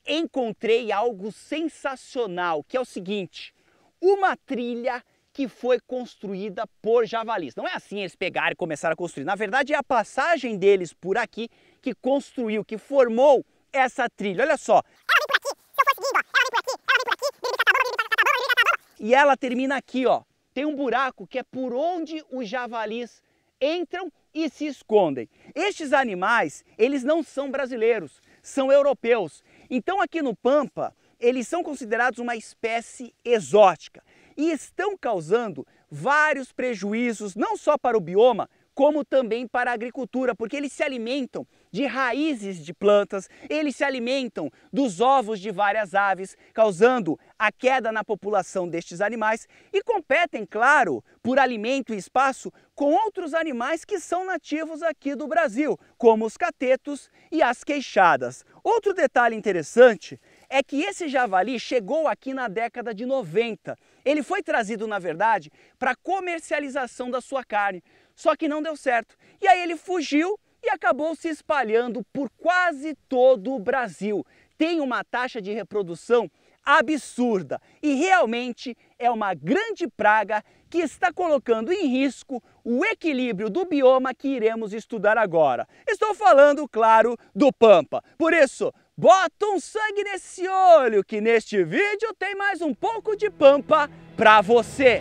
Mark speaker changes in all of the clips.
Speaker 1: encontrei algo sensacional, que é o seguinte: uma trilha que foi construída por javalis. Não é assim eles pegaram e começaram a construir. Na verdade, é a passagem deles por aqui que construiu, que formou essa trilha. Olha só.
Speaker 2: Ela vem por aqui, se eu for seguindo, ó. Ela vem por aqui, ela vem por aqui.
Speaker 1: E ela termina aqui, ó. Tem um buraco que é por onde os javalis entram e se escondem. Estes animais, eles não são brasileiros, são europeus. Então aqui no Pampa, eles são considerados uma espécie exótica e estão causando vários prejuízos, não só para o bioma, como também para a agricultura, porque eles se alimentam de raízes de plantas, eles se alimentam dos ovos de várias aves, causando a queda na população destes animais e competem, claro, por alimento e espaço com outros animais que são nativos aqui do Brasil, como os catetos e as queixadas. Outro detalhe interessante é que esse javali chegou aqui na década de 90. Ele foi trazido, na verdade, para comercialização da sua carne. Só que não deu certo. E aí ele fugiu e acabou se espalhando por quase todo o Brasil. Tem uma taxa de reprodução absurda e realmente é uma grande praga que está colocando em risco o equilíbrio do bioma que iremos estudar agora. Estou falando, claro, do Pampa. Por isso, bota um sangue nesse olho que neste vídeo tem mais um pouco de Pampa para você.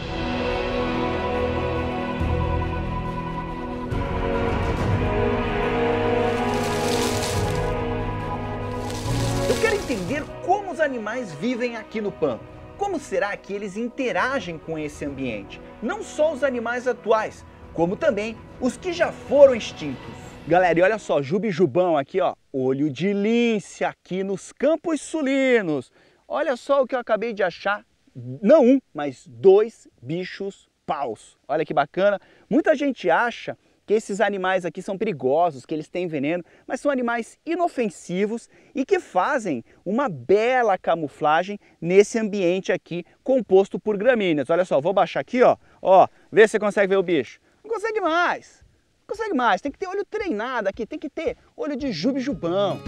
Speaker 1: Eu quero entender como os animais vivem aqui no Pampa. Como será que eles interagem com esse ambiente? Não só os animais atuais, como também os que já foram extintos. Galera, e olha só, jubijubão aqui, ó, olho de lince aqui nos Campos Sulinos. Olha só o que eu acabei de achar, não um, mas 2 bichos paus. Olha que bacana. Muita gente acha que esses animais aqui são perigosos, que eles têm veneno, mas são animais inofensivos e que fazem uma bela camuflagem nesse ambiente aqui composto por gramíneas. Olha só, vou baixar aqui, ó, vê se você consegue ver o bicho. Não consegue mais, não consegue mais, tem que ter olho treinado aqui, tem que ter olho de jubijubão.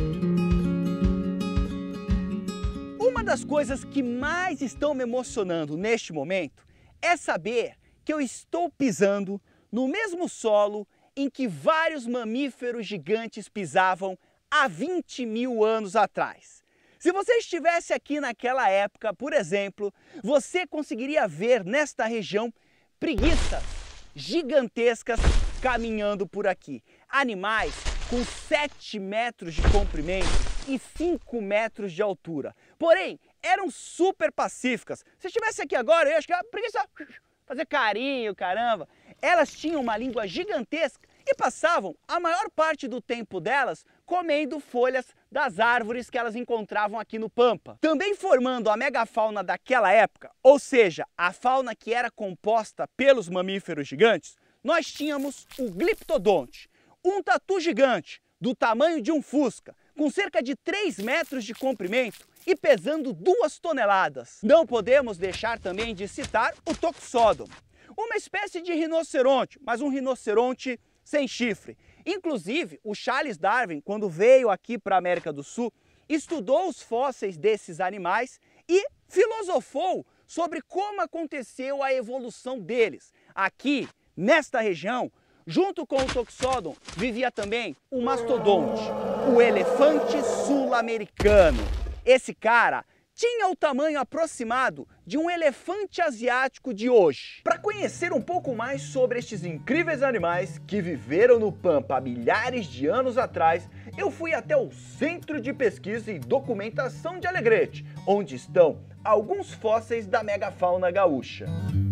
Speaker 1: Uma das coisas que mais estão me emocionando neste momento é saber que eu estou pisando no mesmo solo em que vários mamíferos gigantes pisavam há 20 mil anos atrás. Se você estivesse aqui naquela época, por exemplo, você conseguiria ver nesta região preguiças gigantescas caminhando por aqui. Animais com 7 metros de comprimento e 5 metros de altura. Porém, eram super pacíficas. Se estivesse aqui agora, eu acho que a preguiça fazer carinho, caramba. Elas tinham uma língua gigantesca e passavam a maior parte do tempo delas comendo folhas das árvores que elas encontravam aqui no Pampa. Também formando a megafauna daquela época, ou seja, a fauna que era composta pelos mamíferos gigantes, nós tínhamos o gliptodonte, um tatu gigante do tamanho de um fusca, com cerca de 3 metros de comprimento e pesando 2 toneladas. Não podemos deixar também de citar o Toxodon, uma espécie de rinoceronte, mas um rinoceronte sem chifre. Inclusive, o Charles Darwin, quando veio aqui para a América do Sul, estudou os fósseis desses animais e filosofou sobre como aconteceu a evolução deles. Aqui, nesta região, junto com o Toxodon, vivia também o mastodonte, o elefante sul-americano. Esse cara tinha o tamanho aproximado de um elefante asiático de hoje. Para conhecer um pouco mais sobre estes incríveis animais que viveram no Pampa há milhares de anos atrás, eu fui até o Centro de Pesquisa e Documentação de Alegrete, onde estão alguns fósseis da megafauna gaúcha.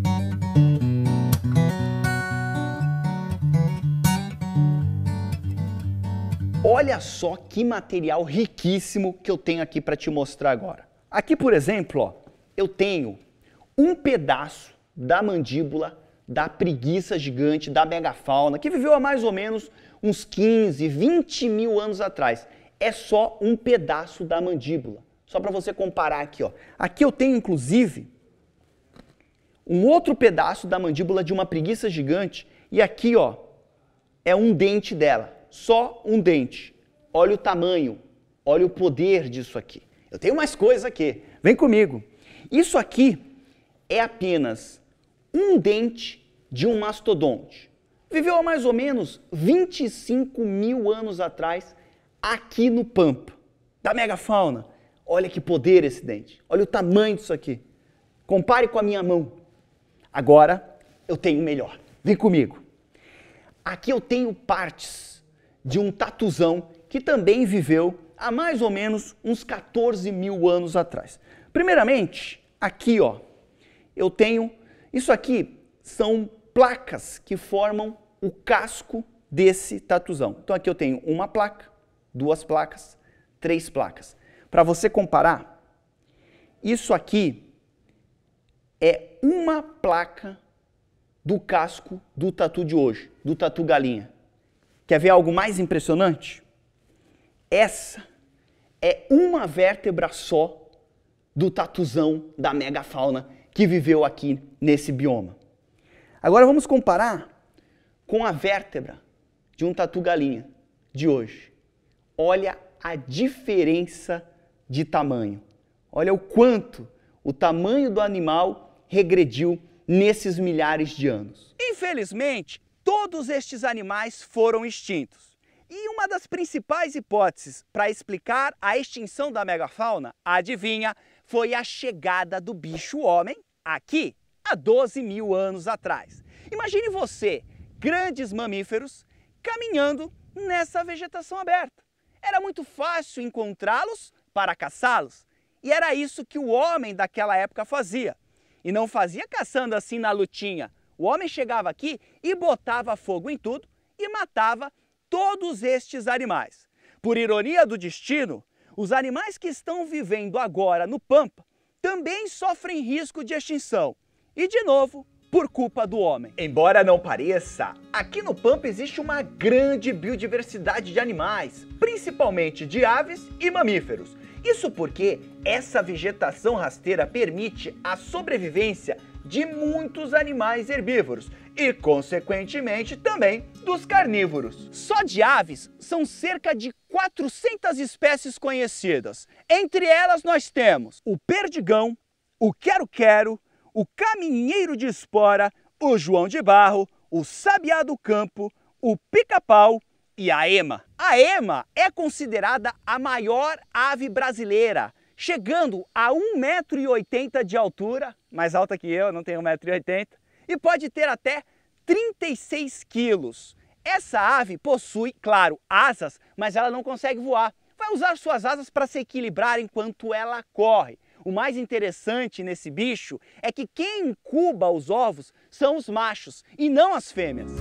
Speaker 1: Olha só que material riquíssimo que eu tenho aqui para te mostrar agora. Aqui, por exemplo, ó, eu tenho um pedaço da mandíbula da preguiça gigante da megafauna, que viveu há mais ou menos uns 15, 20 mil anos atrás. É só um pedaço da mandíbula, só para você comparar aqui, ó. Aqui eu tenho, inclusive, um outro pedaço da mandíbula de uma preguiça gigante, e aqui, ó, é um dente dela. Só um dente. Olha o tamanho Olha o poder disso aqui. Eu tenho mais coisa aqui. Vem comigo. Isso aqui é apenas um dente de um mastodonte. Viveu há mais ou menos 25 mil anos atrás, aqui no Pampa, da megafauna. Olha que poder esse dente. Olha o tamanho disso aqui. Compare com a minha mão. Agora eu tenho melhor. Vem comigo. Aqui eu tenho partes de um tatuzão que também viveu há mais ou menos uns 14 mil anos atrás. Primeiramente, aqui ó, eu tenho, isso aqui são placas que formam o casco desse tatuzão. Então aqui eu tenho uma placa, duas placas, três placas. Para você comparar, isso aqui é uma placa do casco do tatu de hoje, do tatu galinha. Quer ver algo mais impressionante? Essa é uma vértebra só do tatuzão da megafauna que viveu aqui nesse bioma. Agora vamos comparar com a vértebra de um tatu galinha de hoje. Olha a diferença de tamanho. Olha o quanto o tamanho do animal regrediu nesses milhares de anos. Infelizmente, todos estes animais foram extintos. E uma das principais hipóteses para explicar a extinção da megafauna, adivinha, foi a chegada do bicho-homem aqui há 12 mil anos atrás. Imagine você, grandes mamíferos, caminhando nessa vegetação aberta. Era muito fácil encontrá-los para caçá-los. E era isso que o homem daquela época fazia. E não fazia caçando assim na lutinha. O homem chegava aqui e botava fogo em tudo e matava todos estes animais. Por ironia do destino, os animais que estão vivendo agora no Pampa também sofrem risco de extinção. E de novo, por culpa do homem. Embora não pareça, aqui no Pampa existe uma grande biodiversidade de animais, principalmente de aves e mamíferos. Isso porque essa vegetação rasteira permite a sobrevivência de muitos animais herbívoros e, consequentemente, também dos carnívoros. Só de aves são cerca de 400 espécies conhecidas. Entre elas nós temos o perdigão, o quero-quero, o caminheiro de espora, o João de Barro, o sabiá do campo, o pica-pau e a ema. A ema é considerada a maior ave brasileira, chegando a 1,80 m de altura, mais alta que eu, não tenho 1,80 m, e pode ter até 36 quilos. Essa ave possui, claro, asas, mas ela não consegue voar. Vai usar suas asas para se equilibrar enquanto ela corre. O mais interessante nesse bicho é que quem incuba os ovos são os machos e não as fêmeas.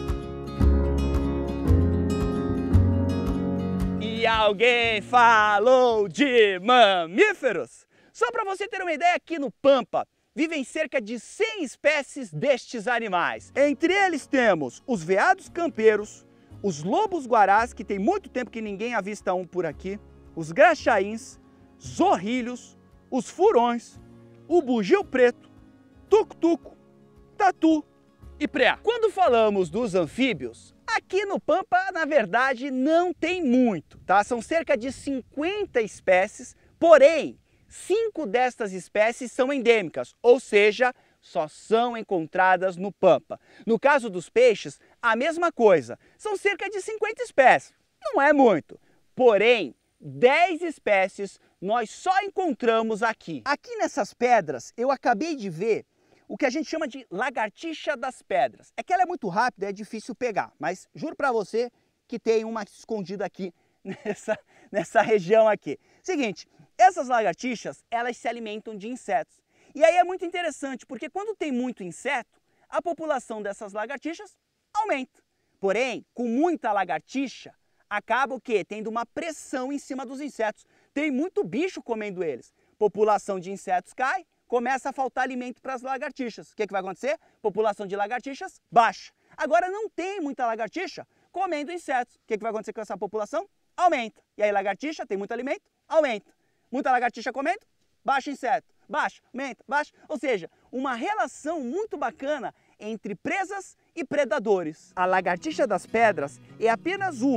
Speaker 1: E alguém falou de mamíferos? Só para você ter uma ideia, aqui no Pampa vivem cerca de 100 espécies destes animais. Entre eles temos os veados campeiros, os lobos-guarás, que tem muito tempo que ninguém avista um por aqui, os graxaíns, zorrilhos, os furões, o bugio preto, tuco-tuco, tatu e preá. Quando falamos dos anfíbios, aqui no Pampa, na verdade, não tem muito, tá? São cerca de 50 espécies, porém, 5 destas espécies são endêmicas, ou seja, só são encontradas no Pampa. No caso dos peixes, a mesma coisa, são cerca de 50 espécies, não é muito, porém, 10 espécies nós só encontramos aqui. Aqui nessas pedras, eu acabei de ver o que a gente chama de lagartixa das pedras. É que ela é muito rápida, é difícil pegar, mas juro para você que tem uma escondida aqui nessa região aqui. Seguinte, essas lagartixas, elas se alimentam de insetos. E aí é muito interessante, porque quando tem muito inseto, a população dessas lagartixas aumenta. Porém, com muita lagartixa, acaba o quê? Tendo uma pressão em cima dos insetos. Tem muito bicho comendo eles. População de insetos cai, começa a faltar alimento para as lagartixas. O que vai acontecer? População de lagartixas baixa. Agora não tem muita lagartixa comendo insetos. O que vai acontecer com essa população? Aumenta. E aí lagartixa tem muito alimento? Aumenta. Muita lagartixa comendo? Baixa inseto. Baixa, aumenta, baixa. Ou seja, uma relação muito bacana entre presas e predadores. A lagartixa das pedras é apenas uma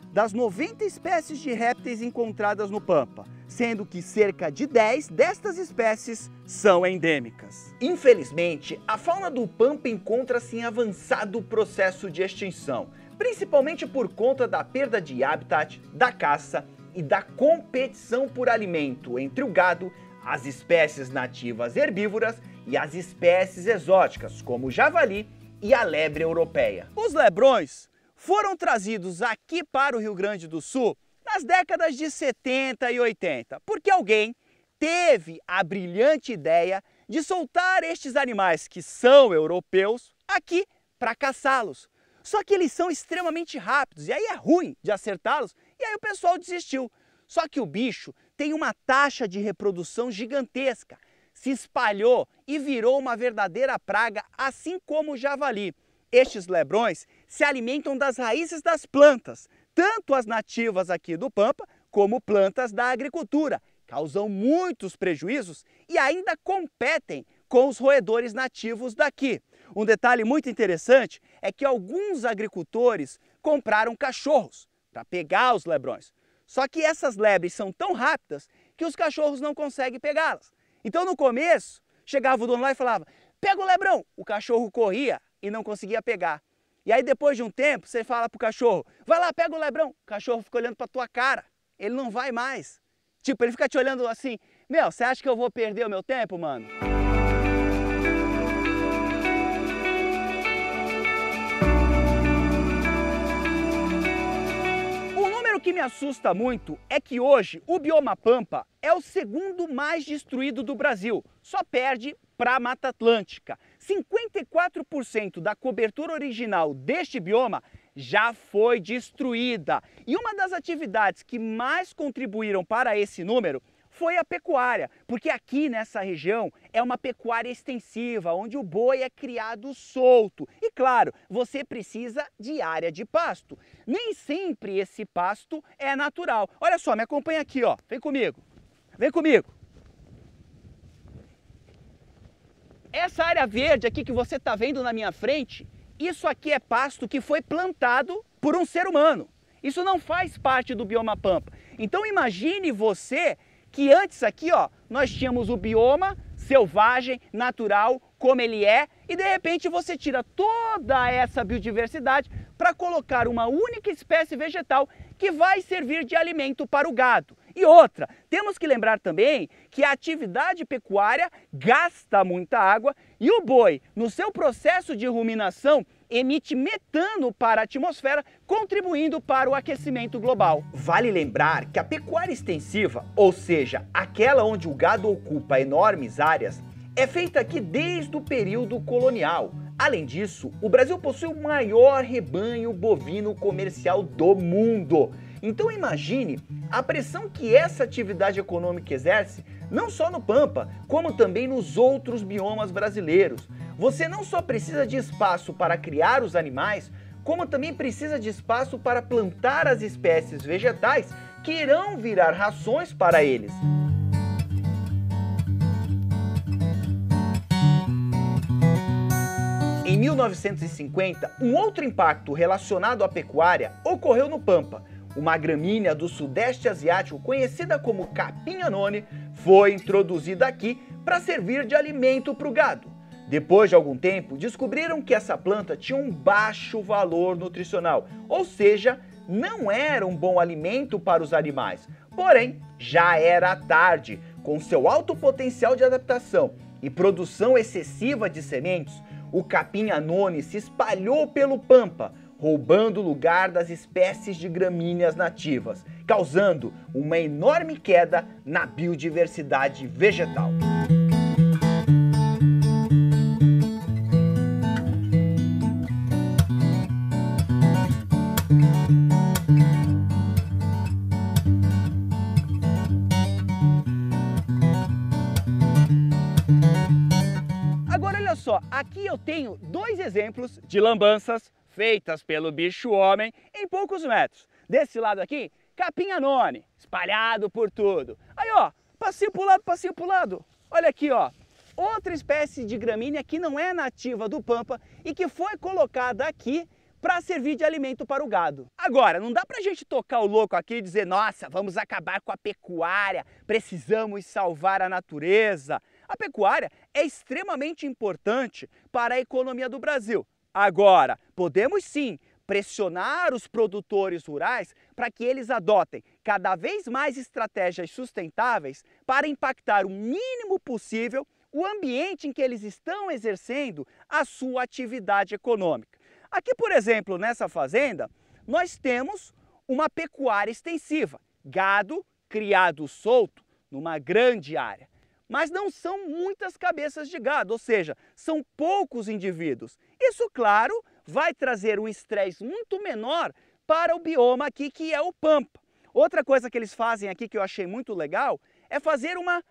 Speaker 1: das 90 espécies de répteis encontradas no Pampa, sendo que cerca de 10 destas espécies são endêmicas. Infelizmente, a fauna do Pampa encontra-se em avançado processo de extinção, principalmente por conta da perda de habitat, da caça e da competição por alimento entre o gado, as espécies nativas herbívoras e as espécies exóticas, como o javali e a lebre europeia. Os lebrões foram trazidos aqui para o Rio Grande do Sul nas décadas de 70 e 80, porque alguém teve a brilhante ideia de soltar estes animais que são europeus aqui para caçá-los. Só que eles são extremamente rápidos e aí é ruim de acertá-los e aí o pessoal desistiu. Só que o bicho tem uma taxa de reprodução gigantesca, se espalhou e virou uma verdadeira praga, assim como o javali. Estes lebrões se alimentam das raízes das plantas, tanto as nativas aqui do Pampa, como plantas da agricultura. Causam muitos prejuízos e ainda competem com os roedores nativos daqui. Um detalhe muito interessante é que alguns agricultores compraram cachorros para pegar os lebrões. Só que essas lebres são tão rápidas que os cachorros não conseguem pegá-las. Então no começo, chegava o dono lá e falava, pega o lebrão! O cachorro corria e não conseguia pegar. E aí depois de um tempo, você fala pro cachorro, vai lá, pega o lebrão! O cachorro fica olhando pra tua cara, ele não vai mais. Tipo, ele fica te olhando assim, meu, você acha que eu vou perder o meu tempo, mano? O que me assusta muito é que hoje o bioma Pampa é o segundo mais destruído do Brasil, só perde para a Mata Atlântica. 54% da cobertura original deste bioma já foi destruída. E uma das atividades que mais contribuíram para esse número foi a pecuária, porque aqui nessa região é uma pecuária extensiva, onde o boi é criado solto. E claro, você precisa de área de pasto. Nem sempre esse pasto é natural. Olha só, me acompanha aqui, ó. Vem comigo. Vem comigo. Essa área verde aqui que você está vendo na minha frente, isso aqui é pasto que foi plantado por um ser humano. Isso não faz parte do bioma Pampa. Então imagine você que antes aqui, ó, nós tínhamos o bioma selvagem, natural, como ele é, e de repente você tira toda essa biodiversidade para colocar uma única espécie vegetal que vai servir de alimento para o gado. E outra, temos que lembrar também que a atividade pecuária gasta muita água e o boi, no seu processo de ruminação, emite metano para a atmosfera, contribuindo para o aquecimento global. Vale lembrar que a pecuária extensiva, ou seja, aquela onde o gado ocupa enormes áreas, é feita aqui desde o período colonial. Além disso, o Brasil possui o maior rebanho bovino comercial do mundo. Então imagine a pressão que essa atividade econômica exerce, não só no Pampa, como também nos outros biomas brasileiros. Você não só precisa de espaço para criar os animais, como também precisa de espaço para plantar as espécies vegetais que irão virar rações para eles. Em 1950, um outro impacto relacionado à pecuária ocorreu no Pampa. Uma gramínea do Sudeste Asiático, conhecida como capim anone, foi introduzida aqui para servir de alimento para o gado. Depois de algum tempo, descobriram que essa planta tinha um baixo valor nutricional, ou seja, não era um bom alimento para os animais. Porém, já era tarde. Com seu alto potencial de adaptação e produção excessiva de sementes, o capim anone se espalhou pelo Pampa, roubando o lugar das espécies de gramíneas nativas, causando uma enorme queda na biodiversidade vegetal. Agora olha só, aqui eu tenho dois exemplos de lambanças feitas pelo bicho-homem em poucos metros. Desse lado aqui, capim anone, espalhado por tudo. Aí ó, passinho pro lado. Olha aqui ó, outra espécie de gramínea que não é nativa do Pampa e que foi colocada aqui para servir de alimento para o gado. Agora, não dá para a gente tocar o louco aqui e dizer, nossa, vamos acabar com a pecuária, precisamos salvar a natureza. A pecuária é extremamente importante para a economia do Brasil. Agora, podemos sim pressionar os produtores rurais para que eles adotem cada vez mais estratégias sustentáveis para impactar o mínimo possível o ambiente em que eles estão exercendo a sua atividade econômica. Aqui, por exemplo, nessa fazenda, nós temos uma pecuária extensiva, gado criado solto numa grande área. Mas não são muitas cabeças de gado, ou seja, são poucos indivíduos. Isso, claro, vai trazer um estresse muito menor para o bioma aqui, que é o Pampa. Outra coisa que eles fazem aqui que eu achei muito legal é fazer uma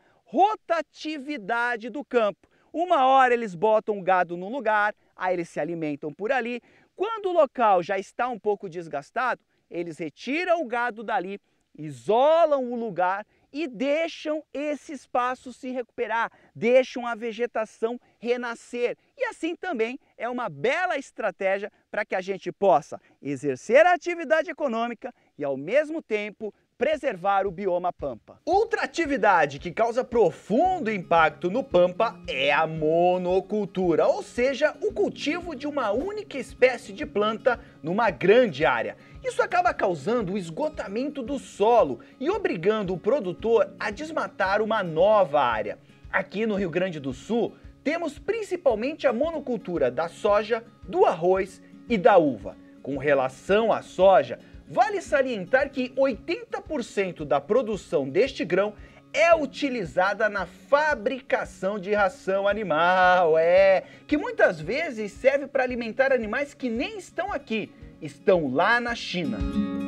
Speaker 1: rotatividade do campo. Uma hora eles botam o gado num lugar, aí eles se alimentam por ali. Quando o local já está um pouco desgastado, eles retiram o gado dali, isolam o lugar e deixam esse espaço se recuperar, deixam a vegetação renascer. E assim também é uma bela estratégia para que a gente possa exercer a atividade econômica e ao mesmo tempo preservar o bioma Pampa. Outra atividade que causa profundo impacto no Pampa é a monocultura, ou seja, o cultivo de uma única espécie de planta numa grande área. Isso acaba causando o esgotamento do solo e obrigando o produtor a desmatar uma nova área. Aqui no Rio Grande do Sul, temos principalmente a monocultura da soja, do arroz e da uva. Com relação à soja, vale salientar que 80% da produção deste grão é utilizada na fabricação de ração animal, que muitas vezes serve para alimentar animais que nem estão aqui, estão lá na China.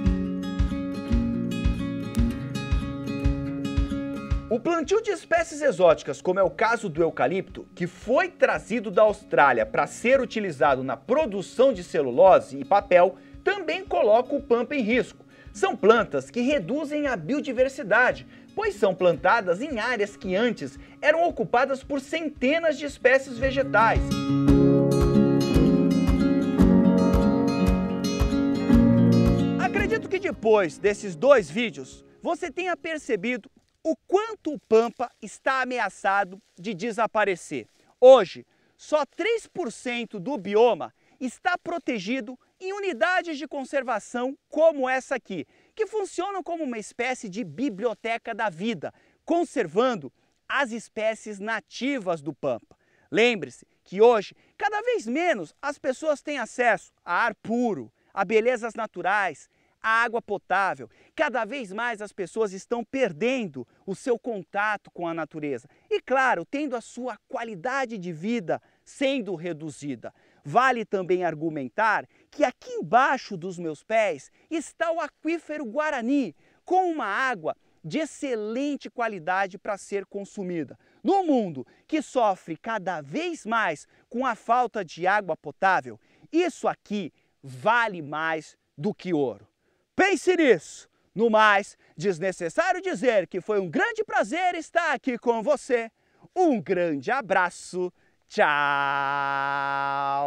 Speaker 1: O plantio de espécies exóticas, como é o caso do eucalipto, que foi trazido da Austrália para ser utilizado na produção de celulose e papel, também coloca o Pampa em risco. São plantas que reduzem a biodiversidade, pois são plantadas em áreas que antes eram ocupadas por centenas de espécies vegetais. Acredito que depois desses dois vídeos, você tenha percebido o quanto o Pampa está ameaçado de desaparecer. Hoje, só 3% do bioma está protegido em unidades de conservação como essa aqui, que funcionam como uma espécie de biblioteca da vida, conservando as espécies nativas do Pampa. Lembre-se que hoje, cada vez menos, as pessoas têm acesso a ar puro, a belezas naturais, a água potável. Cada vez mais as pessoas estão perdendo o seu contato com a natureza e, claro, tendo a sua qualidade de vida sendo reduzida. Vale também argumentar que aqui embaixo dos meus pés está o aquífero Guarani, com uma água de excelente qualidade para ser consumida. No mundo que sofre cada vez mais com a falta de água potável, isso aqui vale mais do que ouro. Pense nisso! No mais, desnecessário dizer que foi um grande prazer estar aqui com você. Um grande abraço. Tchau!